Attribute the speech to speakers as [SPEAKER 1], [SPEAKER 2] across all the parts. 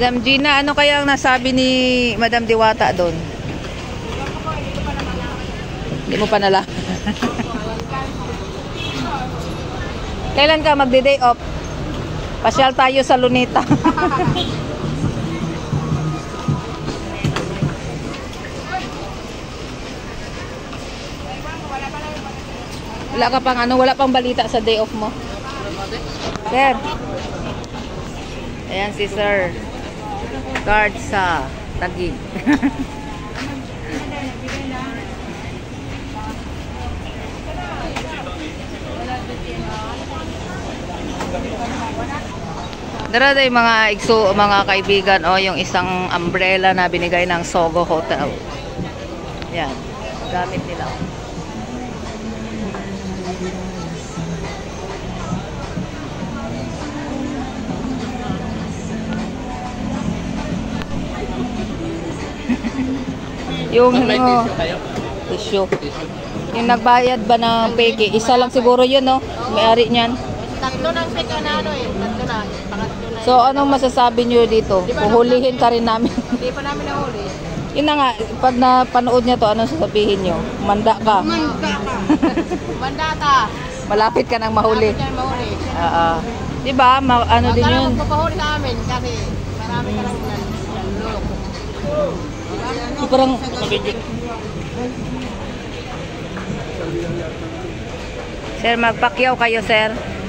[SPEAKER 1] Madam Gina, ano kaya ang nasabi ni Madam Diwata doon? Hindi mo pa nala. Kailan ka magde-day off? Pasyal tayo sa Luneta. Wala ka pang ano, wala pang balita sa day off mo. Sir. Ayan si Sir. Guard sa Taguig. Darada yung mga kaibigan o yung isang umbrella na binigay ng Sogo Hotel. Yan. Gamit nila. Yung tissue. Yung nagbayad ba ng peke, isa lang siguro yun, no? May-ari niyan.
[SPEAKER 2] Tatlo ng peke na ano eh. Tatlo na. Pangatlo na.
[SPEAKER 1] So, anong masasabi niyo dito? Puhulihin ka rin namin.
[SPEAKER 2] Hindi pa namin nahuli.
[SPEAKER 1] Yun na nga, pag napanood niya to, anong sasabihin niyo? Manda ka.
[SPEAKER 2] Manda ka. Manda ka.
[SPEAKER 1] Malapit ka nang mahuli.
[SPEAKER 2] Malapit ka nang mahuli.
[SPEAKER 1] Diba? Ano din yun?
[SPEAKER 2] Huwag ka magpapahuli sa amin kasi marami ka lang nalulok.
[SPEAKER 1] Parang Sir, magpakyaw kayo, sir.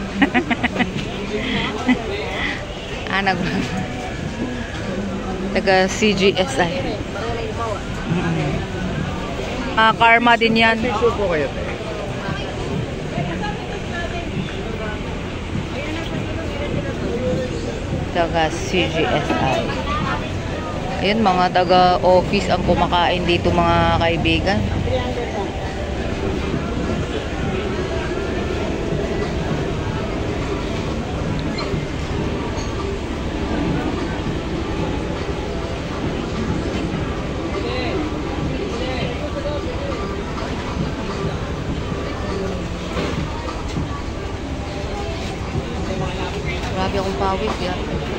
[SPEAKER 1] Taga CGSI. Karma din yan. Taga CGSI. Ayan, mga taga-office ang kumakain dito, mga kaibigan. Grabe akong pawis yan.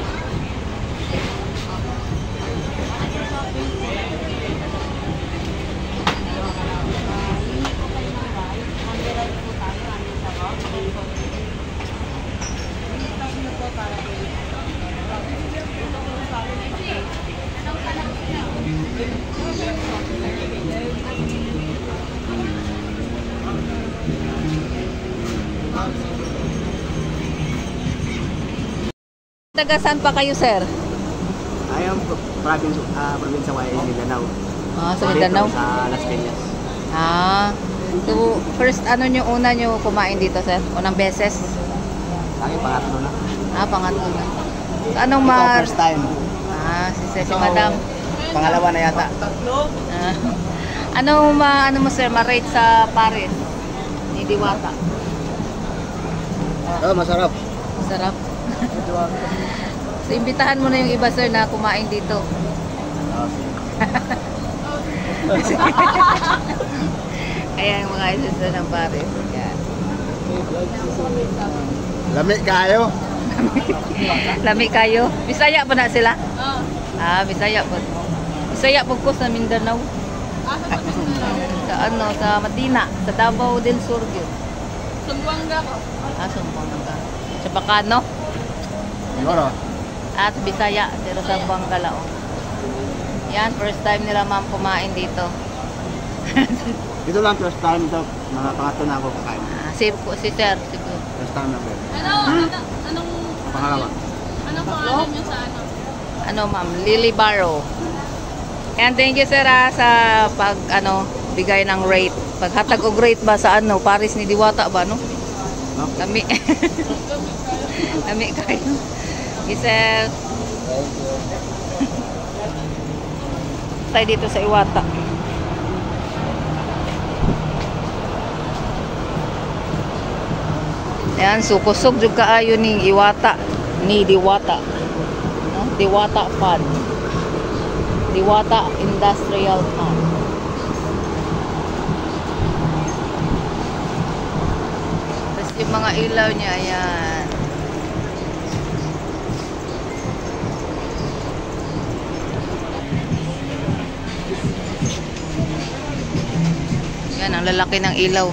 [SPEAKER 1] Taga saan pa kayo, sir?
[SPEAKER 3] Ayun, probinsya Y, Mindanao.
[SPEAKER 1] Sa Mindanao?
[SPEAKER 3] Sa Las Piñas.
[SPEAKER 1] So, first, ano nyo, una nyo kumain dito, sir? Unang beses?
[SPEAKER 3] Sa akin, pangatlo na.
[SPEAKER 1] Pangatlo na. So, anong
[SPEAKER 3] First time.
[SPEAKER 1] Si Madam.
[SPEAKER 3] Pangalawa na yata.
[SPEAKER 1] Ano mo, sir, ma-rate sa Paris? Ni Diwata?
[SPEAKER 3] Masarap.
[SPEAKER 1] Masarap. So, imbitahan mo na yung iba, sir, na kumain dito. Ayan, mga isa ng Paris. Yan.
[SPEAKER 3] Lami kayo.
[SPEAKER 1] Lami kayo. Bisaya pa na sila? Bisaya pa. Bisaya po ko sa Mindanao. Sa Matina, sa Davao del Sur yun.
[SPEAKER 2] Sumbuanga ko.
[SPEAKER 1] Sumbuanga. Sa Bacano?
[SPEAKER 3] Siguro.
[SPEAKER 1] Sa Bisaya, pero sa Bangalao. Yan, first time nila ma'am kumain dito.
[SPEAKER 3] Dito lang first time ito. Mga pangatlo na ako kakain.
[SPEAKER 1] Si sir, siguro.
[SPEAKER 3] First time na ba?
[SPEAKER 2] Anong
[SPEAKER 3] Pangalawa.
[SPEAKER 2] Anong pangalan niyo sa ano?
[SPEAKER 1] Ano ma'am, Lily Barrow. And thank you, sir, sa bigay ng rate. Paghatag og rate ba sa Paris ni Diwata ba, no? Lami. Lami kayo. Sir. Tayo dito sa Iwata. Ayan, sukusog jud kaayo ning Iwata ni Diwata. Diwata Fund. Diwata Industrial Fund. Tapos yung mga ilaw niya, ayan. Ang lalaki ng ilaw.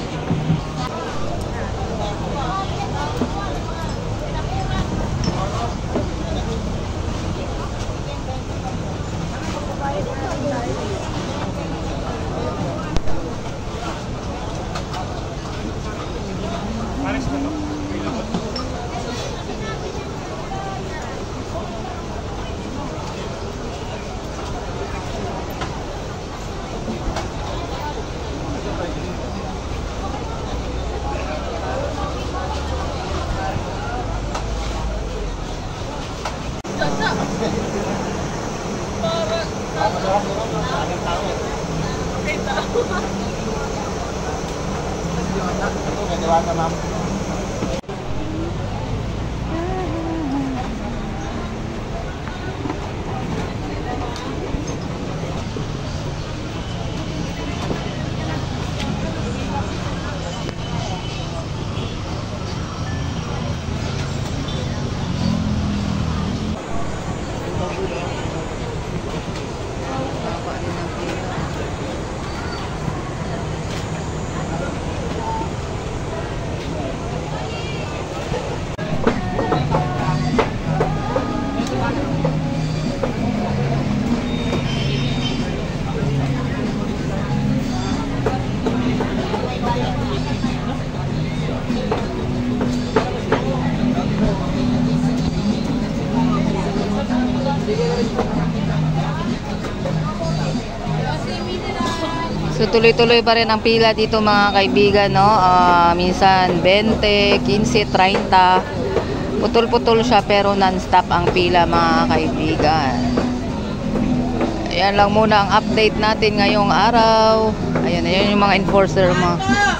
[SPEAKER 1] So tuloy-tuloy pa rin ang pila dito mga kaibigan, no? Minsan 20, 15, 30. Putol-putol siya pero non-stop ang pila mga kaibigan. Ayan lang muna ang update natin ngayong araw. Ayan, ayan yung mga enforcer mo.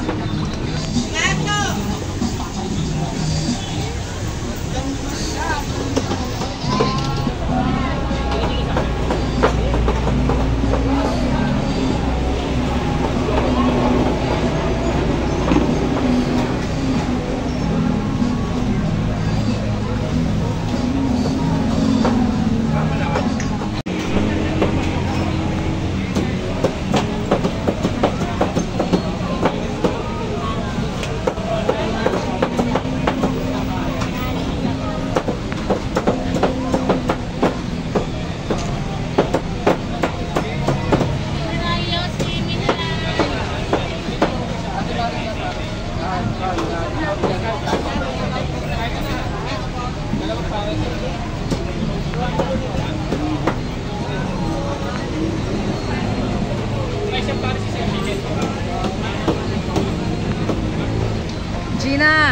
[SPEAKER 1] Gina,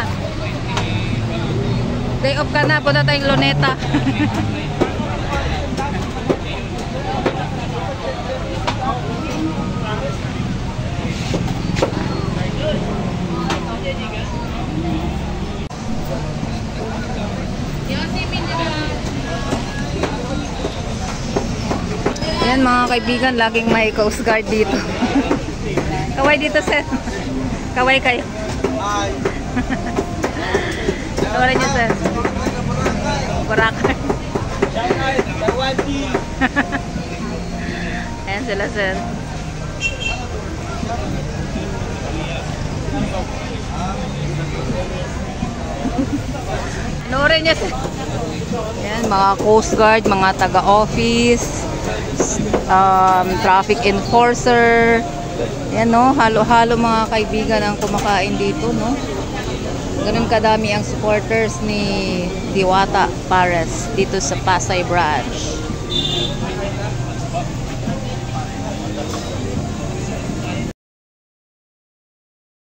[SPEAKER 1] day off ka na, punta tayong Luneta. Yan mga kaibigan, laging may Coast Guard dito. Kaway dito, sir. Kaway kayo. Kaway niyo, sir. Boracay. Ayan sila, sir. Noorin niyo, sir. Ayan, mga Coast Guard, mga taga-office, traffic enforcer. Ayan, no, halo-halo mga kaibigan ang kumakain dito, no. Ganun kadami ang supporters ni Diwata Pares dito sa Pasay Branch.